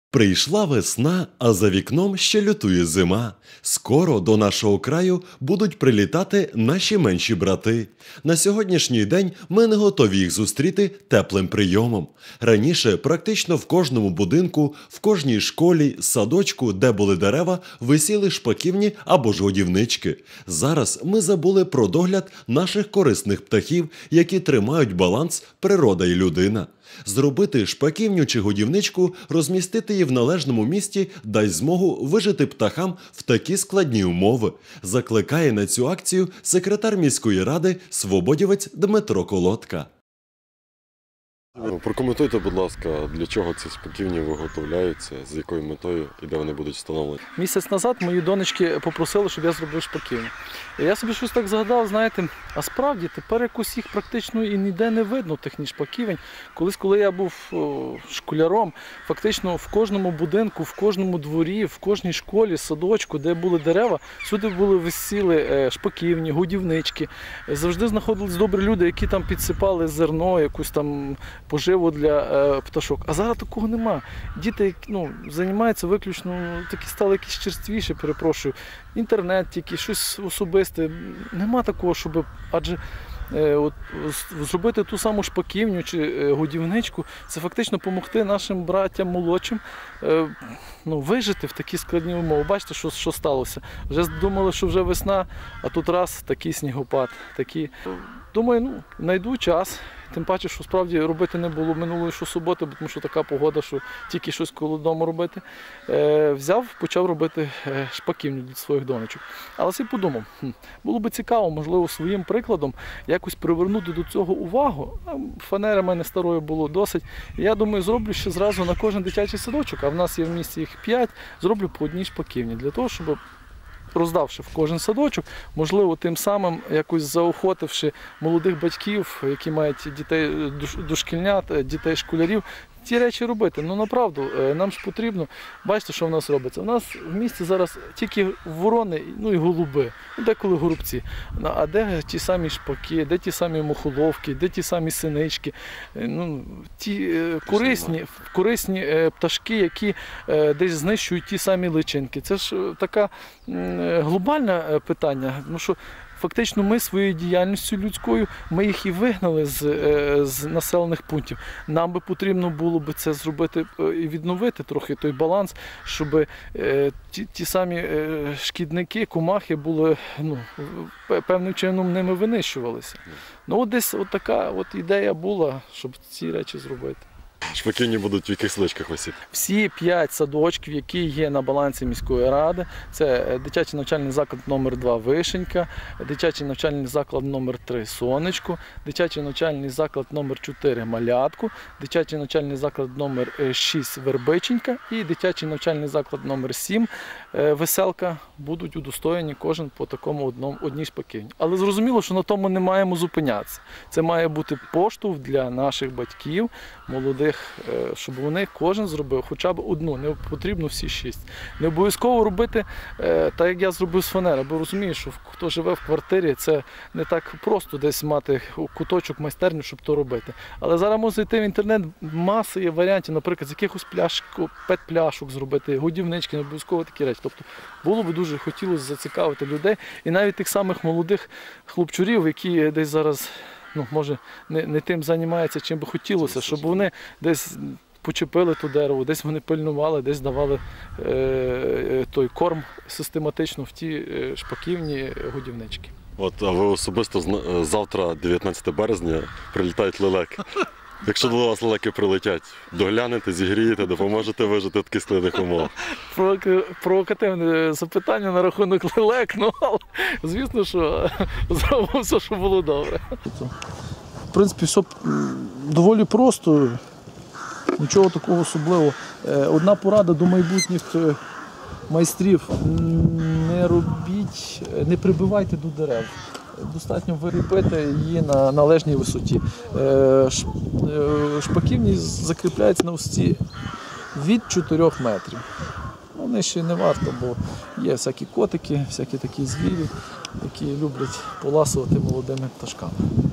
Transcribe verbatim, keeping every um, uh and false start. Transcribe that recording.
Прийшла весна, а за вікном ще лютує зима. Скоро до нашого краю будуть прилітати наші менші брати. На сьогоднішній день ми не готові їх зустріти теплим прийомом. Раніше практично в кожному будинку, в кожній школі, садочку, де були дерева, висіли шпаківні або ж годівнички. Зараз ми забули про догляд наших корисних птахів, які тримають баланс природа і людина. Зробити шпаківню чи годівничку, розмістити її в належному місці дасть змогу вижити птахам в такі складні умови. Закликає на цю акцію секретар міської ради свободівець Дмитро Колодка. Прокоментуйте, будь ласка, для чого ці шпаківні виготовляються, з якою метою і де вони будуть встановлені? Місяць назад мої донечки попросили, щоб я зробив шпаківню. І я собі щось так згадав, знаєте, а справді тепер якось їх практично і ніде не видно, тих ні шпаківень. Колись, коли я був о, школяром, фактично в кожному будинку, в кожному дворі, в кожній школі, садочку, де були дерева, всюди були висіли шпаківні, годівнички. Завжди знаходились добрі люди, які там підсипали зерно, якусь там поживу для е, пташок. А зараз такого нема. Діти ну, займаються виключно, такі стали якісь черствіші, перепрошую. Інтернет тільки, щось особисте. Нема такого, щоб, адже е, от, зробити ту саму шпаківню чи е, годівничку, це фактично допомогти нашим братям молодшим е, ну, вижити в такі складні умови. Бачите, що, що сталося. Вже думали, що вже весна, а тут раз такий снігопад. Такі. Думаю, ну, знайду час. Тим паче, що справді робити не було минулої суботи, тому що така погода, що тільки щось коло дому робити. Е, взяв, почав робити шпаківню для своїх донечок. Але собі подумав, хм, було б цікаво, можливо, своїм прикладом якось привернути до цього увагу. Фанери в мене старої було досить. І я думаю, зроблю ще зразу на кожен дитячий садочок, а в нас є в місті їх п'ять, зроблю по одній шпаківні, для того, щоб роздавши в кожен садочок, можливо, тим самим якось заохотивши молодих батьків, які мають дітей дошкільнят, дітей школярів, ті речі робити. Ну, направду, нам ж потрібно, бачите, що в нас робиться. У нас в місті зараз тільки ворони, ну і голуби, деколи горобці. А де ті самі шпаки, де ті самі мухоловки, де ті самі синички, ну, ті корисні, корисні пташки, які десь знищують ті самі личинки. Це ж таке глобальне питання, тому що фактично ми своєю діяльністю людською, ми їх і вигнали з, з населених пунктів. Нам би потрібно було б це зробити і відновити трохи той баланс, щоб ті, ті самі шкідники, комахи були, ну, певним чином ними винищувалися. Ну от десь от така от ідея була, щоб ці речі зробити. Шпаківні будуть в яких садочках висіти? Всі п'ять садочків, які є на балансі міської ради, це дитячий навчальний заклад номер два «Вишенька», дитячий навчальний заклад номер три «Сонечко», дитячий навчальний заклад номер чотири «Малятку», дитячий навчальний заклад номер шість «Вербиченька» і дитячий навчальний заклад номер сім «Веселка» будуть удостоєні кожен по такому одному, одній шпаківні. Але зрозуміло, що на тому не маємо зупинятися. Це має бути поштовх для наших батьків, молодих, щоб вони кожен зробив хоча б одну, не потрібно всі шість. Не обов'язково робити так, як я зробив з фанери, бо розумію, що хто живе в квартирі, це не так просто десь мати куточок, майстерню, щоб то робити. Але зараз можна йти в інтернет, маса є варіантів, наприклад, з якихось пляшок, пет-пляшок зробити, годівнички, не обов'язково такі речі. Тобто було б дуже хотілося зацікавити людей і навіть тих самих молодих хлопчурів, які десь зараз, ну, може, не, не тим займаються, чим би хотілося, щоб вони десь почепили ту дерево, десь вони пильнували, десь давали е, той корм систематично в ті шпаківні годівнички. От, а ви особисто завтра, дев'ятнадцяте березня, прилітають лелеки. Якщо до вас лелеки прилетять, доглянете, зігрієте, допоможете вижити в таких складних умовах. Провокативне запитання на рахунок лелек, ну, але звісно, що зробимо все, що було добре. В принципі, все доволі просто, нічого такого особливого. Одна порада до майбутніх майстрів: не робіть, не прибивайте до дерев. Достатньо виріпити її на належній висоті. Шпаківні закріпляються на висоті від чотирьох метрів. Вони ще не варто, бо є всякі котики, всякі такі звірі, які люблять поласувати молодими пташками.